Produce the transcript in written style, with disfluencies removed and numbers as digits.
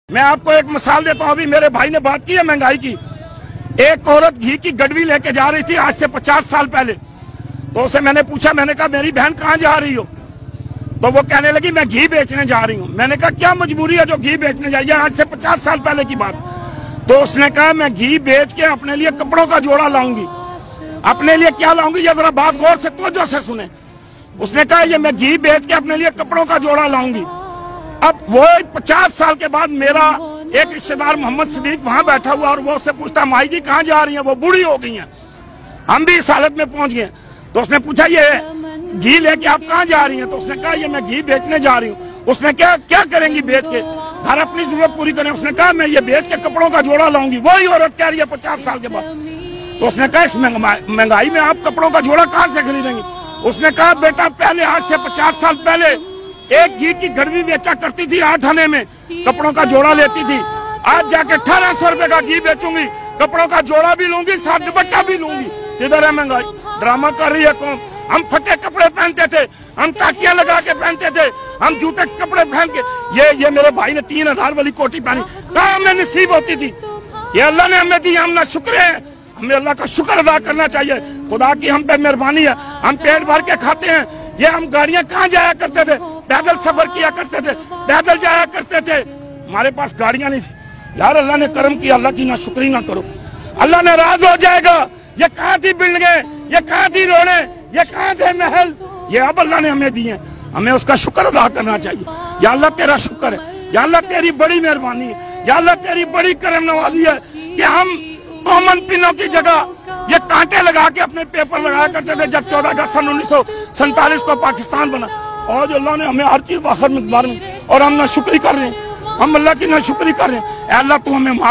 میں آپ کو ایک مثال دیتا ہوں. ابھی میرے بھائی نے بات کی ہے مہنگائی کی. ایک عورت گھی کی گڈوی لے کے جا رہی تھی آج سے 50 سال پہلے. تو اسے میں نے پوچھا, میں نے کہا میری بہن کہاں جا رہی ہو؟ تو وہ کہنے لگی میں گھی بیچنے جا رہی ہوں. میں نے کہا کیا مجبوری ہے جو گھی بیچنے جائیے, آج سے 50 سال پہلے کی بات. تو اس نے کہا میں گھی بیچ کے اپنے لیے کپڑوں کا جوڑا لاؤں گی. اپنے لیے کیا لاؤں گی, یہ ذرا بات غور سے توجہ سے سنیں. اس نے کہا یہ میں گھی بیچ کے اپنے لیے کپڑوں کا جوڑا لاؤں گی. اب وہ 50 سال کے بعد میرا ایک رشتہ دار محمد صدیق وہاں بیٹھا ہوا اور وہ اس سے پوچھتا مائی جی کہاں جا رہی ہیں؟ وہ بوڑھی ہو گئی ہیں, ہم بھی اس حالت میں پہنچ گئے. تو اس نے پوچھا یہ گھی لے کے آپ کہاں جا رہی ہیں؟ تو اس نے کہا یہ میں گھی بیچنے جا رہی ہوں. اس نے کیا کریں گی بیچ کے؟ گھر اپنی ضرورت پوری کریں. اس نے کہا میں یہ بیچ کے کپڑوں کا جوڑا لاؤں گی. وہی عورت کہہ رہی ہے 50 سال کے بعد. تو اس نے کہا اس مہنگائی میں آپ کپڑوں کا جوڑا کہاں سے خریدیں گی؟ اس نے کہا بیٹا پہلے آج سے 50 سال پہلے ایک گھی کی گھڑوی بیچا کرتی تھی 8 آنے میں, کپڑوں کا جوڑا لیتی تھی. آج جا کے 1800 روپے کا گھی بیچوں گی, کپڑوں کا جوڑا بھی لوں گی, ساتھ دوپٹہ بھی لوں گی. ادھر ہے مہنگائی. ڈرامہ کر رہی ہے قوم. ہم پھٹے کپڑے پہنتے تھے, ہم ٹاکیاں لگا کے پہنتے تھے, ہم جوتے کپڑے پہن کے. یہ میرے بھائی نے 3000 والی کوٹی پہنی, کہاں ہمیں نصیب ہوتی تھی. یہ اللہ نے ہمیں دی, ہم نہ شکر ہیں. ہمیں اللہ کا شکر ادا کرنا چاہیے. خدا کی ہم پہ مہربانی ہے, ہم پیٹ بھر کے کھاتے ہیں. یہ ہم گاڑیاں کہاں جایا کرتے تھے, پیدل سفر کیا کرتے تھے, پیدل جایا کرتے تھے. ہمارے پاس گاڑیاں نہیں تھی. یار اللہ نے کرم کیا, اللہ کی نہ شکری نہ کرو, اللہ ناراض ہو جائے گا. یہ کہاں تھی بلڈنگیں, یہ کہاں تھی روڈیں, یہ کہاں تھے محل, یہ اب اللہ نے ہمیں دی ہیں. ہمیں اس کا شکر ادا کرنا چاہیے. یا اللہ تیرا شکر ہے, یا اللہ تیری بڑی مہربانی ہے, یا اللہ تیری بڑی کرم نوازی ہے کہ ہم کامن پنوں کی جگہ یہ کانٹے لگا کے اپنے پیپر لگایا کرتے تھے جب 14 اگست 1947 کو پاکستان بنا. اور جو اللہ نے ہمیں ہر چیز باخر مقدار میں, اور ہم نہ شکری کر رہے ہیں, ہم اللہ کی نہ شکری کر رہے ہیں. اے اللہ تو ہمیں